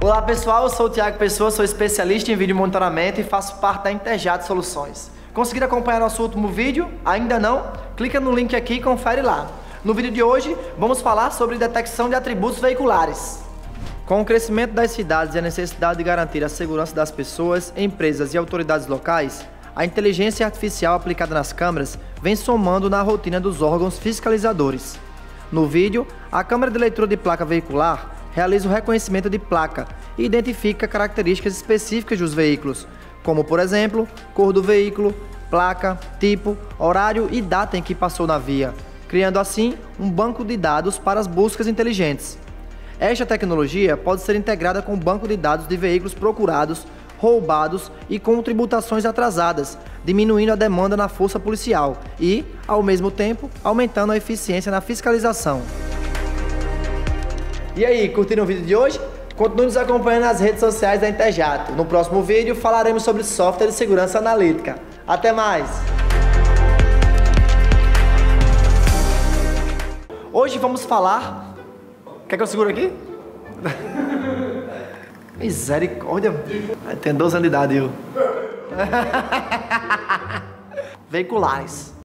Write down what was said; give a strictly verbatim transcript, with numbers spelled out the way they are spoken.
Olá pessoal, eu sou o Thiago Pessoa, sou especialista em vídeo monitoramento e faço parte da Interjato Soluções. Conseguiram acompanhar nosso último vídeo? Ainda não? Clica no link aqui e confere lá. No vídeo de hoje, vamos falar sobre detecção de atributos veiculares. Com o crescimento das cidades e a necessidade de garantir a segurança das pessoas, empresas e autoridades locais, a inteligência artificial aplicada nas câmeras vem somando na rotina dos órgãos fiscalizadores. No vídeo, a câmera de leitura de placa veicular realiza o reconhecimento de placa e identifica características específicas dos veículos, como, por exemplo, cor do veículo, placa, tipo, horário e data em que passou na via, criando assim um banco de dados para as buscas inteligentes. Esta tecnologia pode ser integrada com o banco de dados de veículos procurados, roubados e com tributações atrasadas, diminuindo a demanda na força policial e, ao mesmo tempo, aumentando a eficiência na fiscalização. E aí, curtiram o vídeo de hoje? Continue nos acompanhando nas redes sociais da Interjato. No próximo vídeo falaremos sobre software de segurança analítica. Até mais! Hoje vamos falar... Quer que eu segure aqui? Misericórdia! Tem doze anos de idade, eu. Veiculares.